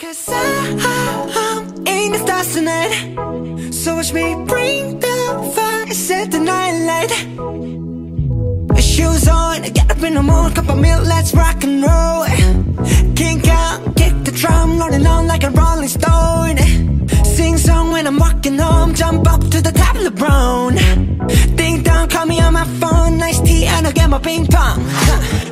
'Cause I'm in the stars tonight, so watch me bring the fire, set the night light. Shoes on, get up in the mood, cup of milk, let's rock and roll. Kink out, kick the drum, rolling on like a rolling stone. Sing song when I'm walking home, jump up to the top of the brown. Ding dong, call me on my phone, nice tea and I'll get my ping pong.